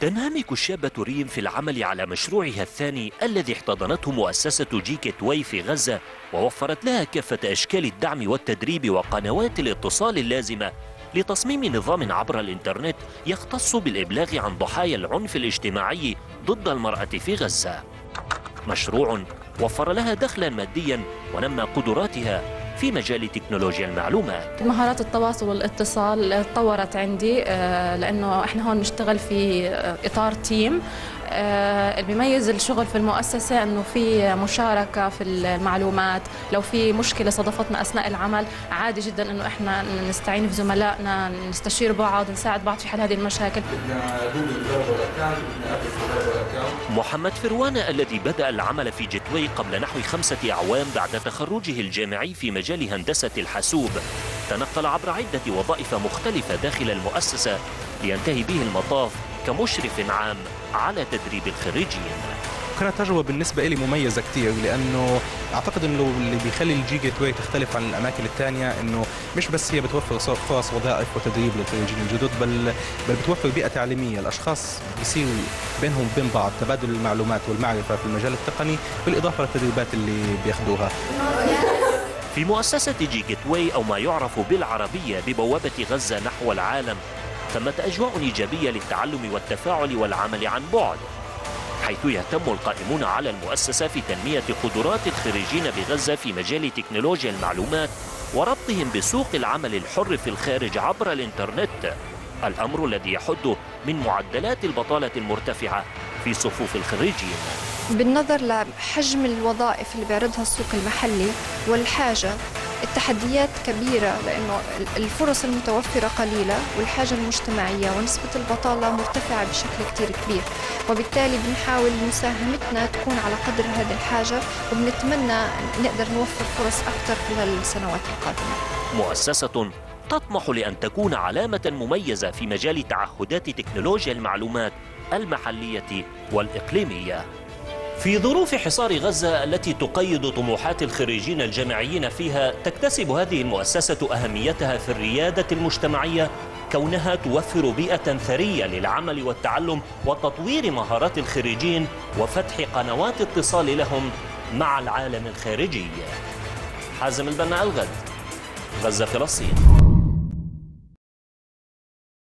تنهمك الشابة ريم في العمل على مشروعها الثاني الذي احتضنته مؤسسة جيكت واي في غزة، ووفرت لها كافة أشكال الدعم والتدريب وقنوات الاتصال اللازمة لتصميم نظام عبر الإنترنت يختص بالإبلاغ عن ضحايا العنف الاجتماعي ضد المرأة في غزة. مشروع وفر لها دخلا ماديا ونمى قدراتها في مجال تكنولوجيا المعلومات. مهارات التواصل والاتصال تطورت عندي، لأنه احنا هون نشتغل في إطار تيم. اللي بيميز الشغل في المؤسسة أنه في مشاركة في المعلومات. لو في مشكلة صادفتنا أثناء العمل عادي جدا أنه احنا نستعين في زملائنا، نستشير بعض، نساعد بعض في حل هذه المشاكل. محمد فروانة الذي بدأ العمل في جيت واي قبل نحو 5 أعوام بعد تخرجه الجامعي في مجال هندسة الحاسوب، تنقل عبر عدة وظائف مختلفة داخل المؤسسة لينتهي به المطاف كمشرف عام على تدريب الخريجين. كانت تجربة بالنسبة لي مميزة كتير، لأنه أعتقد أنه اللي بيخلي الجيكت واي تختلف عن الأماكن الثانية أنه مش بس هي بتوفر فرص وظائف وتدريب للخريجين الجدد، بل بتوفر بيئة تعليمية. الأشخاص بيصير بينهم وبين بعض تبادل المعلومات والمعرفة في المجال التقني، بالإضافة للتدريبات اللي بياخدوها. في مؤسسة جيكت واي أو ما يعرف بالعربية ببوابة غزة نحو العالم، ثمة أجواء إيجابية للتعلم والتفاعل والعمل عن بعد، حيث يهتم القائمون على المؤسسة في تنمية قدرات الخريجين بغزة في مجال تكنولوجيا المعلومات وربطهم بسوق العمل الحر في الخارج عبر الإنترنت، الأمر الذي يحد من معدلات البطالة المرتفعة في صفوف الخريجين. بالنظر لحجم الوظائف اللي بيعرضها السوق المحلي والحاجة، التحديات كبيرة لأنه الفرص المتوفرة قليلة والحاجة المجتمعية ونسبة البطالة مرتفعة بشكل كتير كبير، وبالتالي بنحاول مساهمتنا تكون على قدر هذه الحاجة، وبنتمنى نقدر نوفر فرص أكثر خلال السنوات القادمة. مؤسسة تطمح لأن تكون علامة مميزة في مجال تعهدات تكنولوجيا المعلومات المحلية والإقليمية. في ظروف حصار غزة التي تقيد طموحات الخريجين الجامعيين فيها، تكتسب هذه المؤسسة أهميتها في الريادة المجتمعية، كونها توفر بيئة ثرية للعمل والتعلم وتطوير مهارات الخريجين وفتح قنوات اتصال لهم مع العالم الخارجي. حازم البنا، الغد، غزة، فلسطين.